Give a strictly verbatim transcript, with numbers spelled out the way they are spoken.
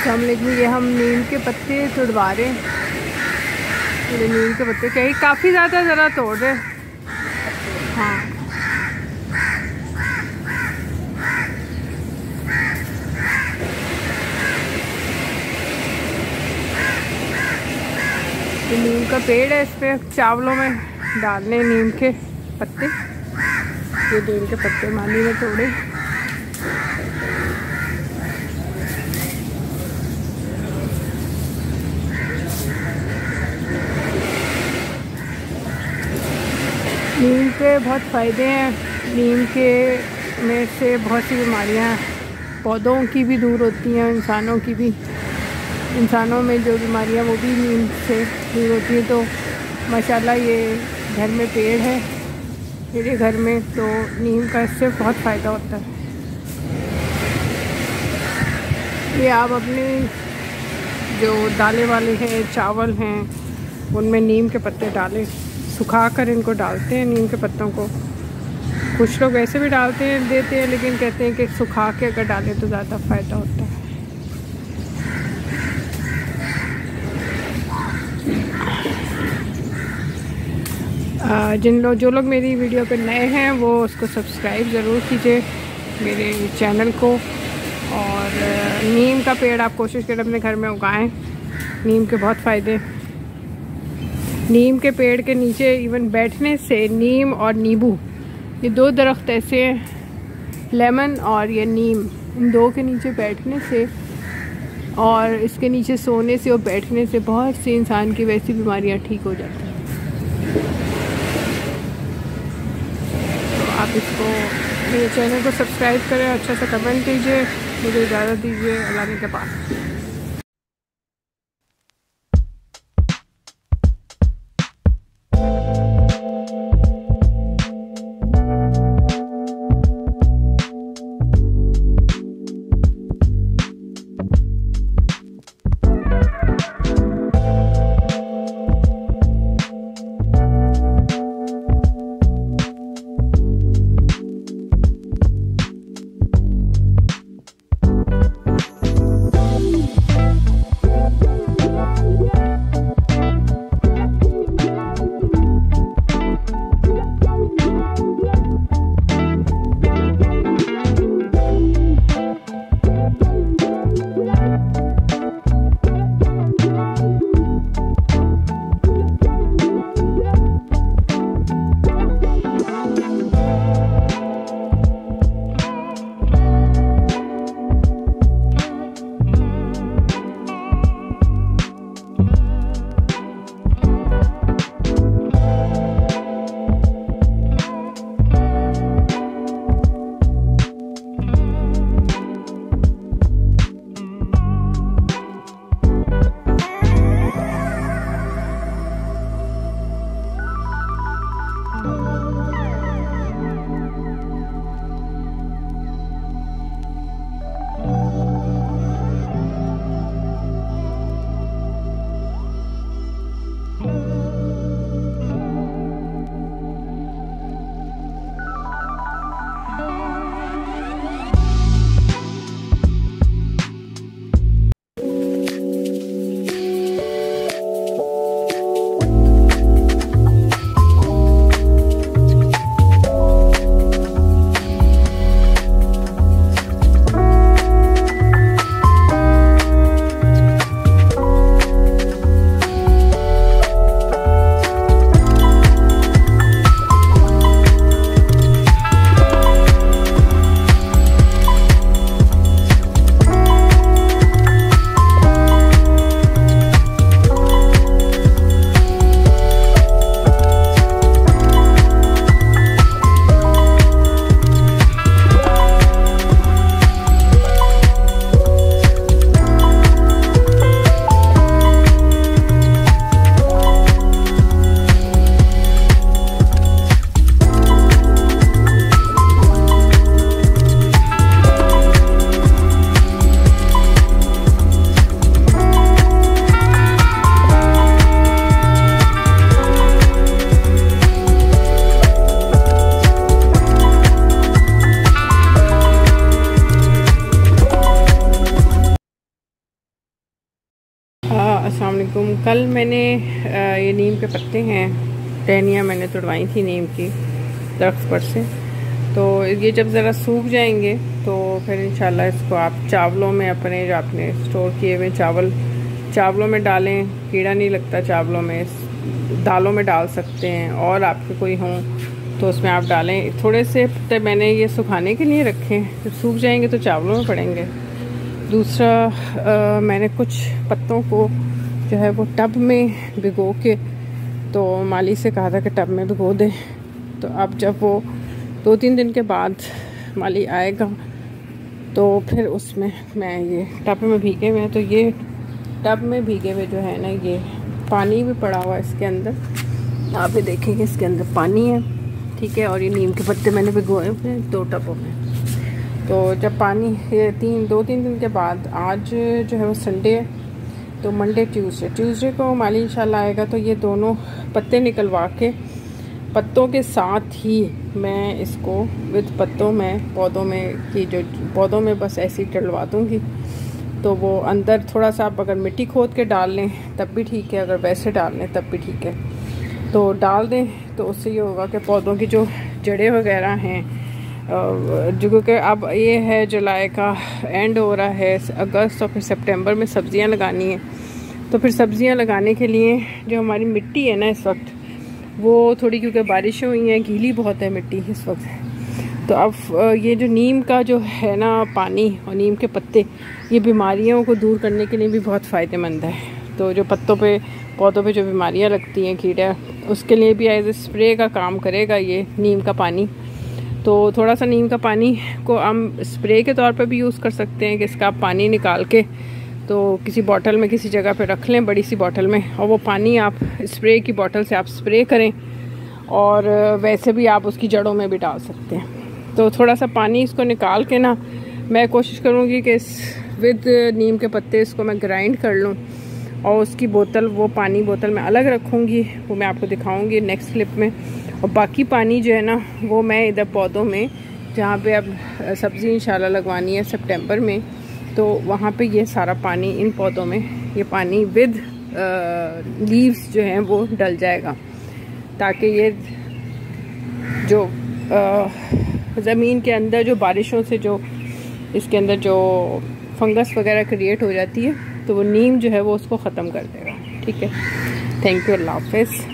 लेकिन ये हम नीम के पत्ते तोड़वा रहे हैं। ये नीम के पत्ते कहीं काफ़ी ज़्यादा ज़रा तोड़ रहे हैं। हाँ, ये नीम का पेड़ है, इस पे चावलों में डालने नीम के पत्ते। ये नीम के पत्ते माली में तोड़े। नीम के बहुत फ़ायदे हैं। नीम के में से बहुत सी बीमारियां पौधों की भी दूर होती हैं, इंसानों की भी। इंसानों में जो बीमारियां वो भी नीम से दूर होती हैं। तो माशाल्लाह ये घर में पेड़ है मेरे घर में, तो नीम का इससे बहुत फ़ायदा होता है। ये आप अपने जो दालें वाले हैं, चावल हैं, उनमें नीम के पत्ते डालें। सुखा कर इनको डालते हैं नीम के पत्तों को। कुछ लोग ऐसे भी डालते हैं, देते हैं, लेकिन कहते हैं कि सुखा के अगर डालें तो ज़्यादा फ़ायदा होता है। आ, जिन लोग जो लोग मेरी वीडियो पे नए हैं वो उसको सब्सक्राइब ज़रूर कीजिए मेरे चैनल को। और नीम का पेड़ आप कोशिश करें अपने घर में उगाएं। नीम के बहुत फ़ायदे। नीम के पेड़ के नीचे इवन बैठने से, नीम और नींबू ये दो दरख्त ऐसे हैं, लेमन और ये नीम, इन दो के नीचे बैठने से और इसके नीचे सोने से और बैठने से बहुत सी इंसान की वैसी बीमारियां ठीक हो जाती हैं। तो आप इसको, मेरे चैनल को सब्सक्राइब करें, अच्छा सा कमेंट कीजिए, मुझे इजाज़त दीजिए। अल्लाह के पास। अस्सलाम वालेकुम। कल मैंने ये नीम के पत्ते हैं, टहनियाँ मैंने तोड़वाई थी नीम की दरख्त पर से। तो ये जब ज़रा सूख जाएंगे तो फिर इंशाल्लाह इसको आप चावलों में, अपने जो आपने स्टोर किए हुए चावल चावलों में डालें, कीड़ा नहीं लगता चावलों में। दालों में डाल सकते हैं, और आपके कोई हों तो उसमें आप डालें। थोड़े से पत्ते मैंने ये सुखाने के लिए रखे हैं, जब सूख जाएंगे तो चावलों में पड़ेंगे। दूसरा आ, मैंने कुछ पत्तों को जो है वो टब में भिगो के, तो माली से कहा था कि टब में भिगो दे। तो अब जब वो दो तीन दिन के बाद माली आएगा तो फिर उसमें मैं ये टब में भीगे हुए हैं, तो ये टब में भीगे हुए जो है ना, ये पानी भी पड़ा हुआ है इसके अंदर। आप ये देखेंगे इसके अंदर पानी है, ठीक है। और ये नीम के पत्ते मैंने भिगोए हुए हैं दो टबों में। तो जब पानी ये तीन दो तीन दिन के बाद, आज जो है वो संडे है, तो मंडे ट्यूसडे ट्यूसडे को माली इंशाल्लाह आएगा, तो ये दोनों पत्ते निकलवा के पत्तों के साथ ही मैं इसको विद पत्तों में पौधों में की जो पौधों में बस ऐसे ही डलवा दूँगी। तो वो अंदर थोड़ा सा आप अगर मिट्टी खोद के डाल लें तब भी ठीक है, अगर वैसे डाल लें तब भी ठीक है। तो डाल दें तो उससे ये होगा कि पौधों की जो जड़ें वगैरह हैं, जो क्योंकि अब ये है जुलाई का एंड हो रहा है, अगस्त और फिर सितंबर में सब्ज़ियां लगानी है। तो फिर सब्ज़ियां लगाने के लिए जो हमारी मिट्टी है ना इस वक्त, वो थोड़ी, क्योंकि बारिशें हुई हैं, गीली बहुत है मिट्टी इस वक्त। तो अब ये जो नीम का जो है ना पानी और नीम के पत्ते, ये बीमारियों को दूर करने के लिए भी बहुत फ़ायदेमंद है। तो जो पत्तों पे पौधों पे जो बीमारियां लगती हैं, कीड़ा, उसके लिए भी एज ए स्प्रे का काम करेगा ये नीम का पानी। तो थोड़ा सा नीम का पानी को हम स्प्रे के तौर पे भी यूज़ कर सकते हैं कि इसका आप पानी निकाल के तो किसी बॉटल में किसी जगह पे रख लें, बड़ी सी बॉटल में, और वो पानी आप स्प्रे की बॉटल से आप स्प्रे करें। और वैसे भी आप उसकी जड़ों में भी डाल सकते हैं। तो थोड़ा सा पानी इसको निकाल के ना, मैं कोशिश करूँगी कि इस विद नीम के पत्ते इसको मैं ग्राइंड कर लूँ, और उसकी बोतल, वो पानी बोतल में अलग रखूँगी, वो मैं आपको दिखाऊँगी नेक्स्ट क्लिप में। और बाकी पानी जो है ना, वो मैं इधर पौधों में, जहाँ पे अब सब्ज़ी इंशाल्लाह लगवानी है सितंबर में, तो वहाँ पे ये सारा पानी इन पौधों में, ये पानी विद लीव्स जो हैं वो डल जाएगा, ताकि ये जो ज़मीन के अंदर जो बारिशों से जो इसके अंदर जो फंगस वगैरह क्रिएट हो जाती है, तो वो नीम जो है वो उसको ख़त्म कर देगा। ठीक है, थैंक यू, अल्लाह हाफ़िज़।